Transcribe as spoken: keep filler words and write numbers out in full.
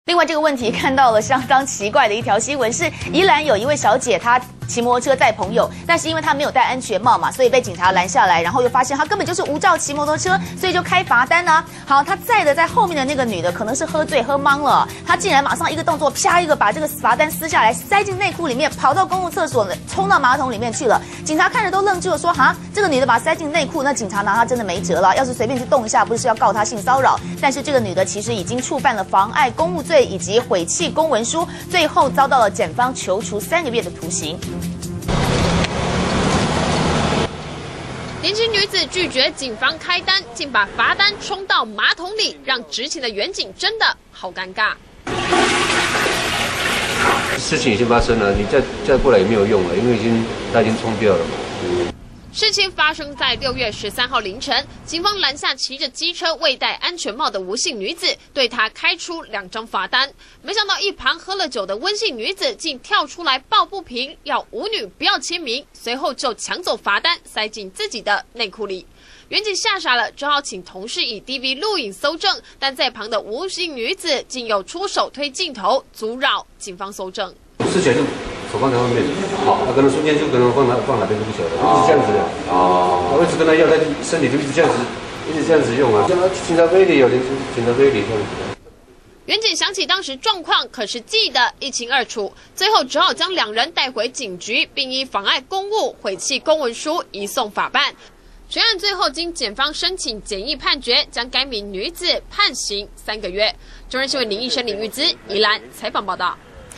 另外，这个问题看到了相当奇怪的一条新闻，是宜兰有一位小姐，她骑摩托车载朋友，但是因为她没有戴安全帽嘛，所以被警察拦下来，然后又发现她根本就是无照骑摩托车，所以就开罚单啊。好，她载的在后面的那个女的可能是喝醉喝懵了，她竟然马上一个动作，啪一个把这个罚单撕下来，塞进内裤里面，跑到公共厕所，冲到马桶里面去了。警察看着都愣住了，说：哈，这个女的把她塞进内裤，那警察拿她真的没辙了。要是随便去动一下，不是要告她性骚扰？但是这个女的其实已经触犯了妨碍公务罪以及毁弃公文书，最后遭到了检方求处三个月的徒刑。 年轻女子拒绝警方开单，竟把罚单冲到马桶里，让执勤的员警真的好尴尬。 事情已经发生了，你再再过来也没有用了，因为已经它已经冲掉了嘛。 事情发生在六月十三号凌晨，警方拦下骑着机车未戴安全帽的吴姓女子，对她开出两张罚单。没想到一旁喝了酒的温姓女子竟跳出来抱不平，要吴女不要签名，随后就抢走罚单，塞进自己的内裤里。员警吓傻了，只好请同事以 D V 录影搜证，但在旁的吴姓女子竟又出手推镜头，阻扰警方搜证。 事前就手放在外面，好，他可能瞬间就可能放哪放哪边都不晓得，一直这样子的。哦，我一直跟他要，他身体就一直这样子，一直这样子用啊。警察杯里有零警察杯里这样子。 员警想起当时状况，可是记得一清二楚，最后只好将两人带回警局，并依妨碍公务、毁弃公文书移送法办。全案最后经检方申请简易判决，将该名女子判刑三个月。中央新闻林奕生、林玉姿宜兰采访报道。